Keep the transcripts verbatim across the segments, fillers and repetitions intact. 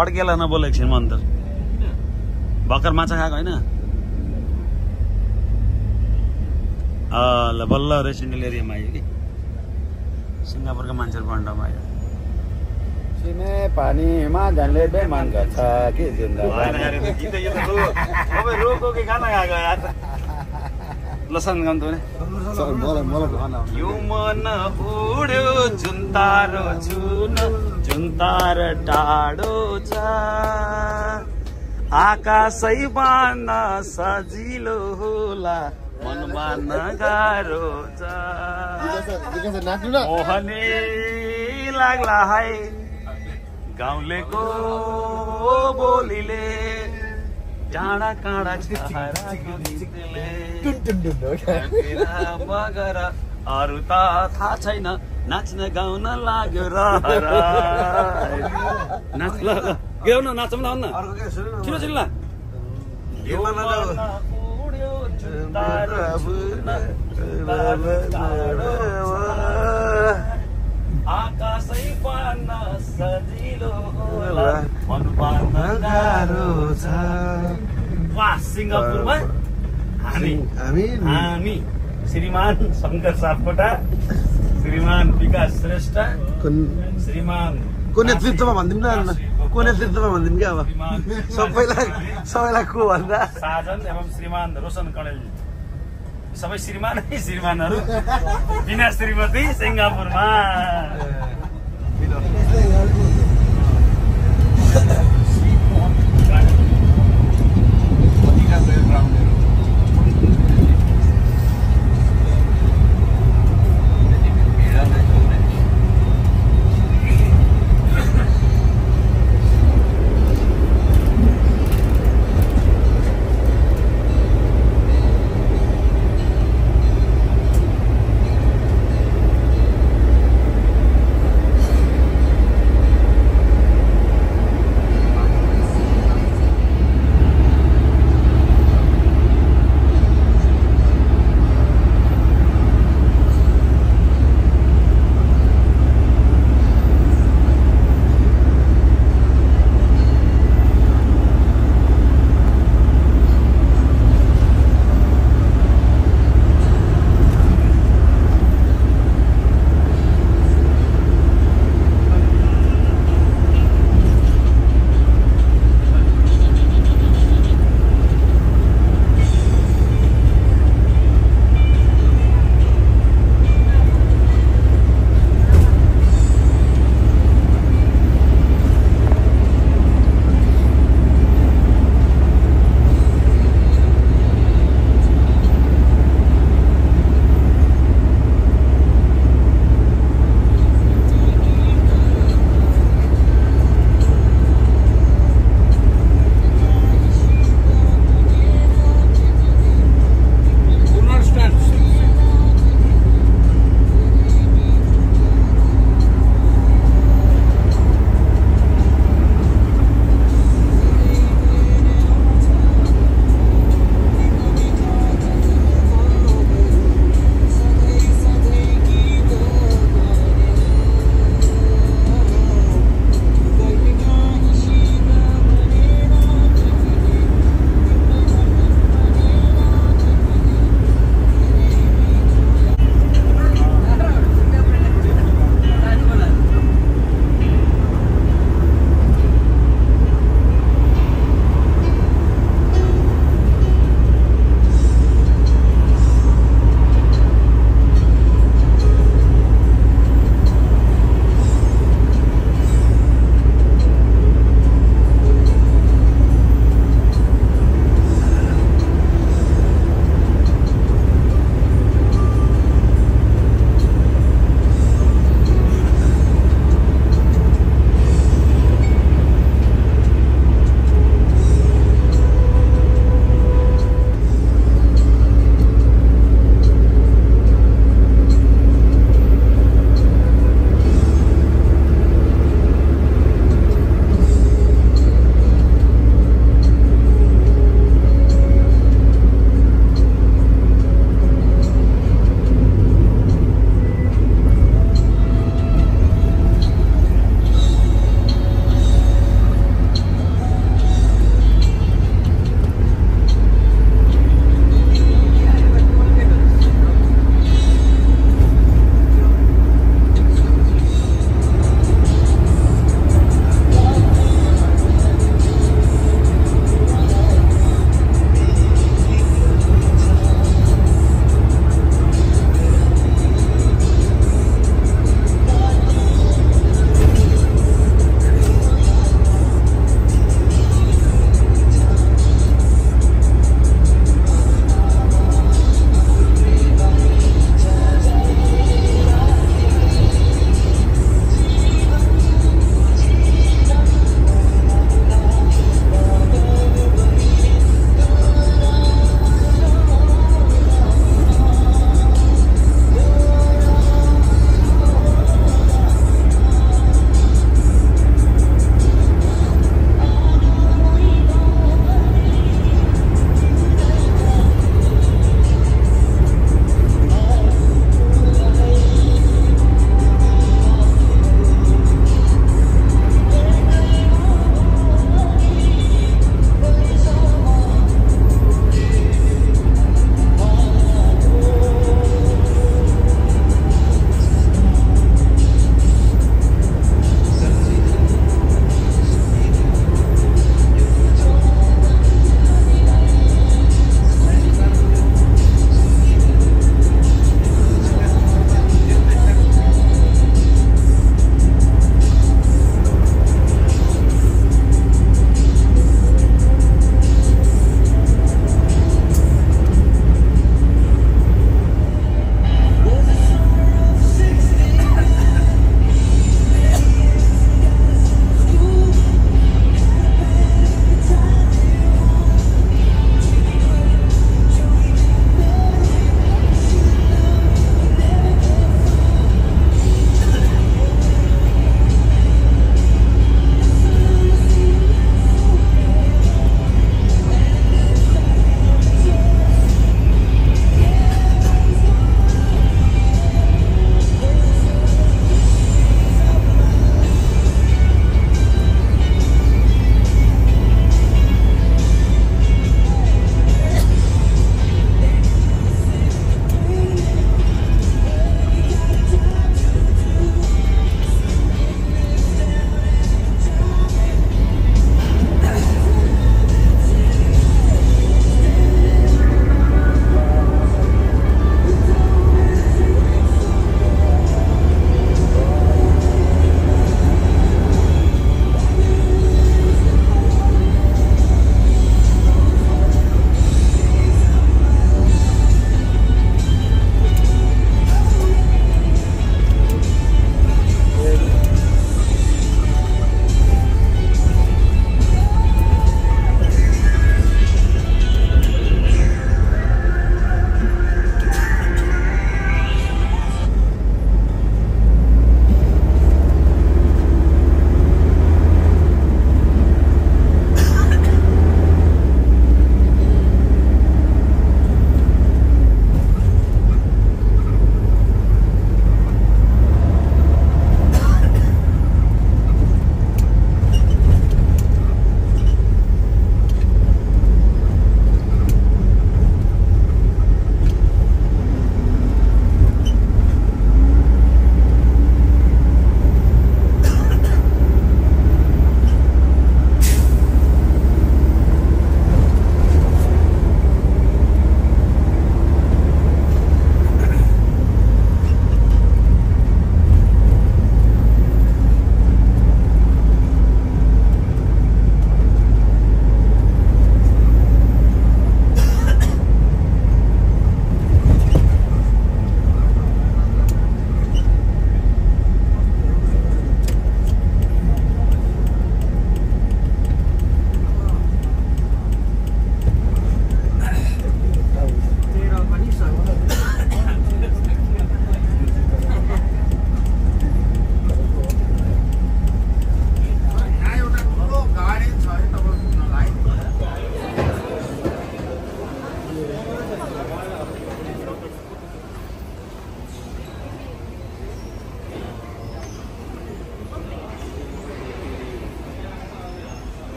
अड्केला नबोल एकछिनमा अन्त भर्खर माछा खाएको होइन ल बल्ल रेसिडेन्सियल एरियामा आयो कि सिङ्गापुरका मान्छेहरू पन्डामा आयो सिने पानीमा झन्डै बेमान गर्छ के लसन गाउँदो यो मन उड्यो जुन तारो जुन जुन तार टाढो छ आकाशै बान्न सजिलो होला मनमा नगाह्रो छ मोहनी लाग्ला है गाउँलेको बोलीले डाँडा काँडा मगर अरू त थाहा छैन नाच्न गाउन लाग्यो र नाच ल गाउन नाचौँ ल अन्न छिटो छिटो ल आकाशै पार्न सजिलो होला मन पार्न गाह्रो छ वाह सिङ्गापुरमा हामी हामी हामी श्रीमान शङ्कर सापकोटा श्रीमान विकास श्रेष्ठ श्रीमान को नेतृत्वमा भनिदिउँ न को नेतृत्वमा भनिदिउँ क्या अब सबैलाई सबैलाई को भन्दा साजन एवं श्रीमान रोशन कणेल सबै श्रीमान है श्रीमानहरू बिना श्रीमती सिङ्गापुरमा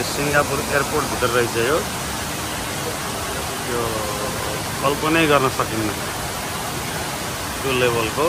सिङ्गापुर एयरपोर्ट भित्र रहेछ यो यो कल्पनै गर्न सकिन्न त्यो लेभलको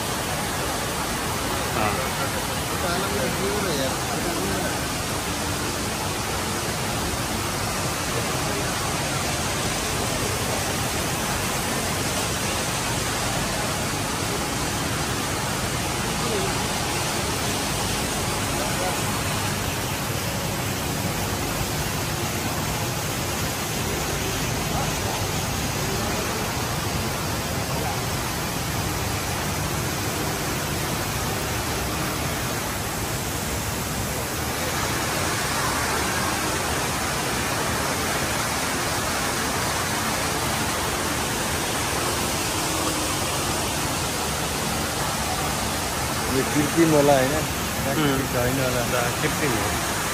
यो कृत्रिम होला होइन छैन होला कृत्रिम हो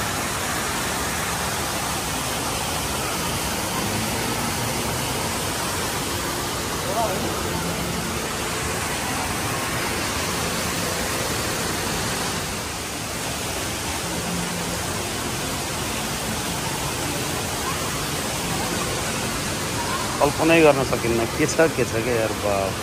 कल्पनै गर्न सकिन्न के छ के छ के यार बाप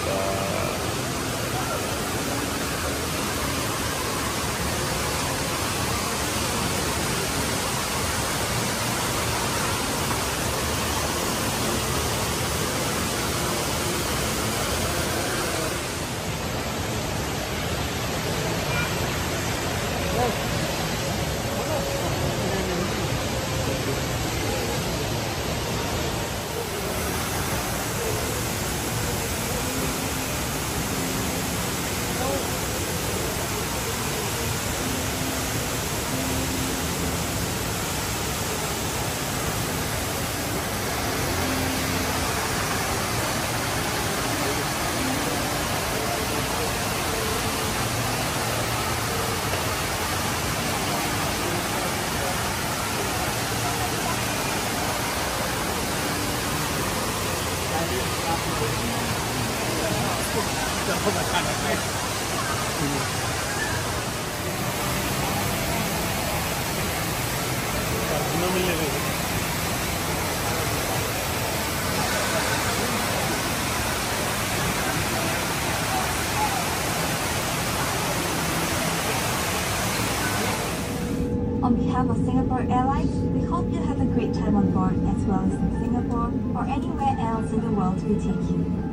On behalf of Singapore Airlines, we hope you have a great time on board as well as in Singapore or anywhere else in the world we take you.